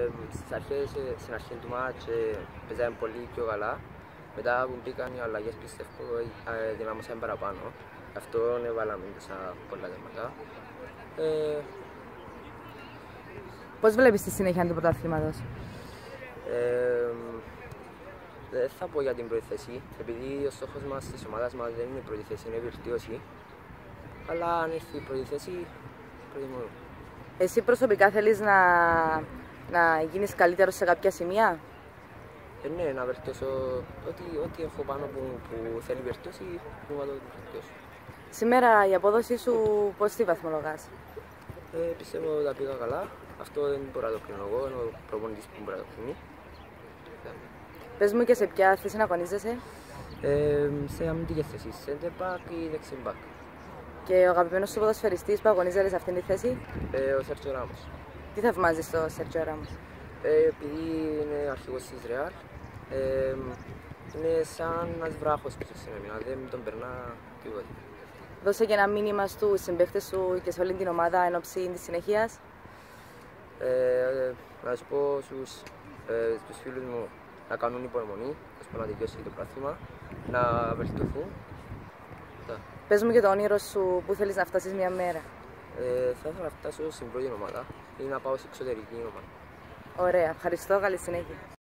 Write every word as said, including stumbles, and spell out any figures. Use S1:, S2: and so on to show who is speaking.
S1: Ε, στις αρχές, στην αρχή του μάτς ε, παίζαμε πολύ πιο καλά. Μετά που μπήκαν οι αλλαγές πιστεύω ε, δυνάμωσαμε παραπάνω. Γι' αυτό έβαλαμε τόσα πολλά θέματα. Ε,
S2: Πώς βλέπεις τη συνέχεια του πρωταθλήματος?
S1: ε, δεν θα πω για την πρώτη θέση, επειδή ο στόχος μας της ομάδας μας δεν είναι η πρώτη θέση, είναι η βελτίωση. Αλλά αν έρθει η πρώτη θέση, προτιμώ.
S2: Εσύ προσωπικά θέλεις να, να γίνεις καλύτερος σε κάποια σημεία?
S1: Ε, ναι, να βελτιώσω ό,τι, ό,τι έχω πάνω που, που θέλει βελτίωση, που να το βελτιώσω.
S2: Σήμερα η απόδοση σου πώς τη βαθμολογάς?
S1: Ε, πιστεύω ότι τα πήγα καλά. Αυτό δεν μπορώ να το κρίνω εγώ, είναι ο προπονητής που μπορεί να το κρίνει.
S2: Πες μου και σε ποια θέση να αγωνίζεσαι?
S1: Ε, σε αμυντικές θέσεις, center back ή δεξί back.
S2: Και ο αγαπημένος σου ποδοσφαιριστής που αγωνίζεται σε αυτήν τη θέση?
S1: Ε, ο Σέρτζιο Ράμος.
S2: Τι θαυμάζεις στο Σέρτζιο Ράμος?
S1: Ε, επειδή είναι αρχηγός της Ρεάλ, ε, είναι σαν ένας βράχος πίσω στην άμυνα, δεν τον περνά τίποτα.
S2: Δώσε και ένα μήνυμα στους συμπαίκτες σου και σε όλη την ομάδα εν ώψη της συνεχείας.
S1: Ε, να σου πω στους, ε, στους φίλους μου να κάνουν υπομονή, ώσπου να τελειώσει το πράθυμα, να βελτιωθούν.
S2: Πες μου και το όνειρο σου που θέλεις να φτάσεις μια μέρα.
S1: Ε, θα ήθελα να φτάσω στην πρώτη ομάδα ή να πάω σε εξωτερική ομάδα.
S2: Ωραία, ευχαριστώ, καλή συνέχεια.